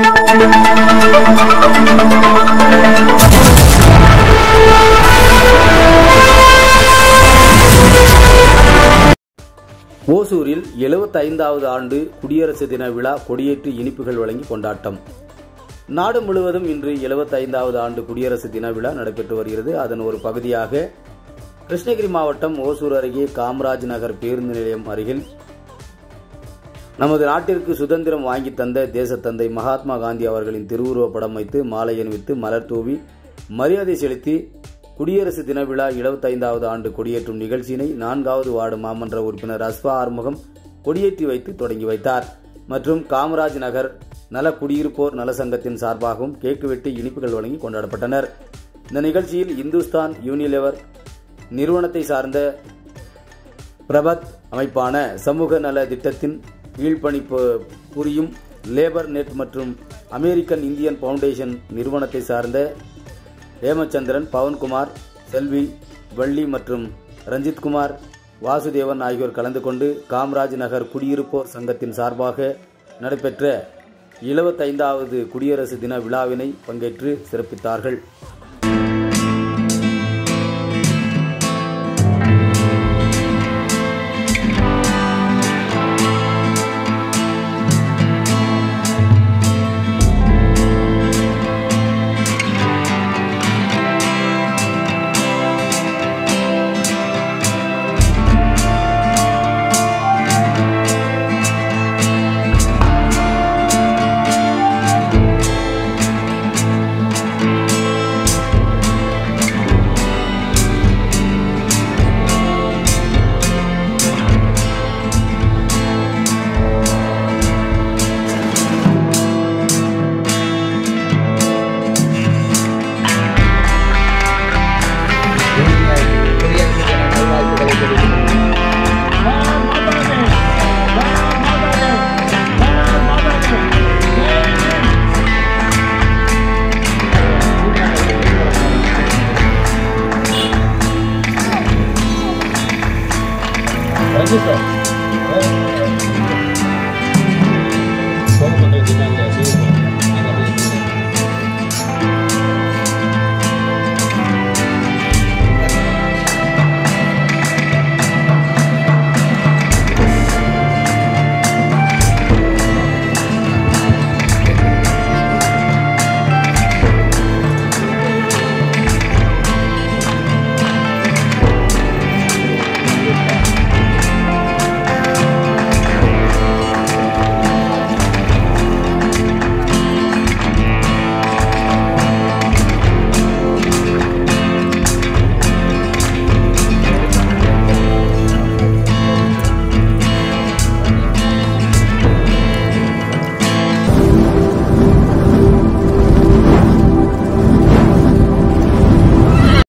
ஓசூரில் 75வது ஆண்டு குடியரசு தின விழா கொடியேற்றி இனிப்புகள் வழங்கி கொண்டாட்டம். நாடு முழுவதும் இன்று 75வது ஆண்டு குடியரசு தின விழா நடைபெற்று வருகிறது. அதன் ஒரு பகுதியாக கிருஷ்ணகிரி மாவட்டம் ஓசூர் அருகே காமராஜ் நகர் பேருந்து நிலையம் அருகில் நமது நாட்டிற்கு சுதந்திரம் வாங்கி தந்த தேசத்தந்தை மகாத்மா காந்தி அவர்களின் திருவுருவப் படம் வைத்து மாலை அணிவித்து மலர் தூவி மரியாதை செலுத்தி குடியரசு தின விழா 75வது ஆண்டு கொடியேற்றும் நிகழ்ச்சியினை 4வது வார்டு மாமன்ற உறுப்பினர் அஸ்பா ஆறுமுகம் கொடியேற்றி வைத்து தொடங்கி வைத்தார். மற்றும் காமராஜ் நகர் நல குடியிருப்போர் நலசங்கத்தின் சார்பாகவும் கேக்கு வெட்டி இனிப்புகள் வழங்கி கொண்டாடப்பட்டனர். இந்த நிகழ்ச்சியில் இந்துஸ்தான் யூனிலிவர் நிறுவனத்தை சார்ந்த பிரபத் அமைப்பான சமூக நல திட்டத்தின் கீழ்ப்பணி புரியும் லேபர் நெட் மற்றும் அமெரிக்கன் இந்தியன் பவுண்டேஷன் நிறுவனத்தை சார்ந்த ஹேமச்சந்திரன், பவன்குமார், செல்வி, வள்ளி மற்றும் ரஞ்சித்குமார், வாசுதேவன் ஆகியோர் கலந்து கொண்டு காமராஜ் நகர் குடியிருப்போர் சங்கத்தின் சார்பாக நடைபெற்ற 75வது குடியரசு தின விழாவினை பங்கேற்று சிறப்பித்தார்கள். Thank you, sir.